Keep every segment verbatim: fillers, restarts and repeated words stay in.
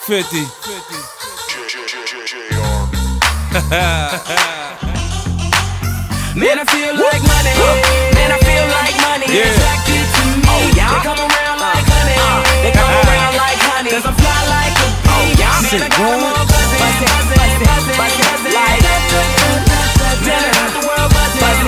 fifty. Man, I feel like money. Man, I feel like money. Yeah. Attracted to me. Oh, yeah. They come around like honey. They come around like honey. Cause I fly like a bee. Oh, yeah. Man, I got them all buzzing. Buzzing, buzzing, buzzing, buzzing. Like man, I got the world buzzing. Buzzing,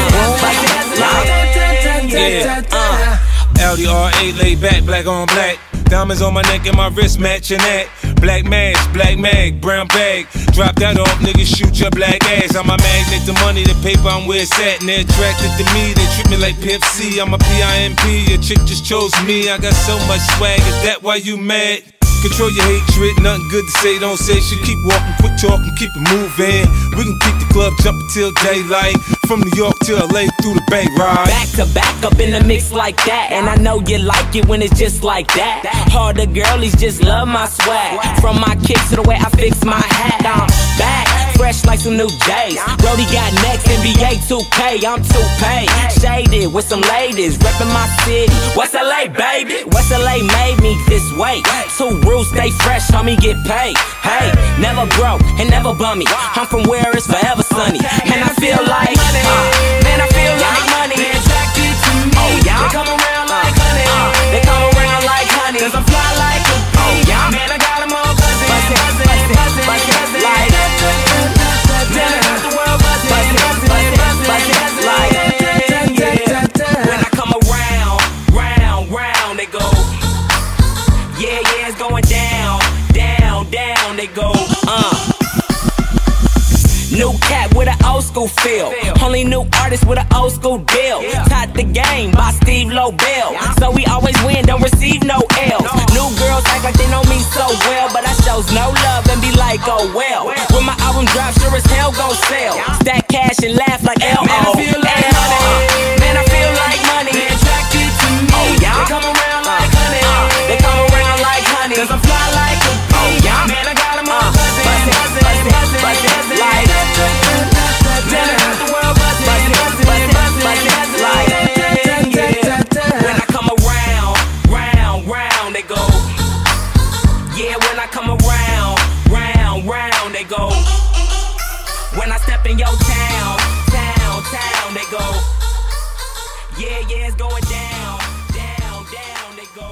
buzzing, buzzing, buzzing. Yeah. L D R A laid back, black on black. Diamonds on my neck and my wrist matching that. Black mask, black mag, brown bag. Drop that off, niggas, shoot your black ass. I'm a magnet, the money, the paper, I'm where it's at. And they're attracted to me, they treat me like Pimp C. I'm a P I M P, your chick just chose me. I got so much swag, is that why you mad? Control your hatred, nothing good to say, don't say shit. Keep walking, quick talking, keep it moving. We can keep the club jumping till daylight. From New York to L A through the Bay Ride. Back to back up in the mix like that. And I know you like it when it's just like that. Harder girlies just love my swag. From my kicks to the way I fix my hat. I'm back, fresh like some new J's. Brody got next, N B A two K, I'm two paid. Shaded with some ladies, reppin' my city. West L A, baby. West L A made me this way. Two rules, stay fresh, homie, get paid. Hey, never broke and never bummy. I'm from where it's forever sunny. And I feel like money. Uh, man, I feel like money. They attracted to me. Oh, yeah. They come around like honey. Uh, they come around like honey. Cause I fly like a bee. Oh, yeah. Man, I got them all buzzing. Buzzing, buzzing, buzzing, buzzing. Like man, I got the world buzzing. Buzzing, buzzing, buzzing, buzzing. Like yeah. When I come around, round, round, they go. Yeah, yeah, it's going down, down, down, they go. Uh. New cat with an old school feel. Only new artist with an old school deal. Taught the game by Steve Lobel. So we always win, don't receive no L's. New girls act like they know me so well, but I shows no love and be like, oh well. When my album drops, sure as hell gon' sell. Stack cash and laugh like L O L. Man, I feel like money. Man, I feel like money. They attracted to me. Oh, yeah. They come around like honey. They come around like honey. Cause I fly like a bee. Oh, yeah. Man, I got them all buzzing. Buzzing, buzzing, buzzing, buzzing. Like man, I got the world buzzing. Buzzing, buzzing, buzzing, buzzing. Like yeah. When I come around, round, round, they go. Yeah, when I come around, round, round, they go. When I step in your town, town, town, they go. Yeah, yeah, it's going down, down, down, they go.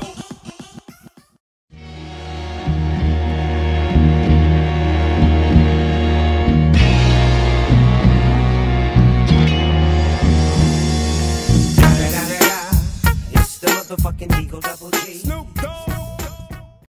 It's the motherfucking Eagle Double G. Snoop Dogg.